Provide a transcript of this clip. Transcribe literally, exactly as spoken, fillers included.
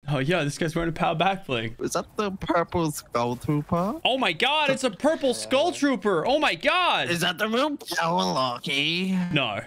Oh, yeah, this guy's wearing a power back bling. Is that the purple skull trooper? Oh, my God, it's a purple skull trooper. Oh, my God. Is that the real power Loki? No.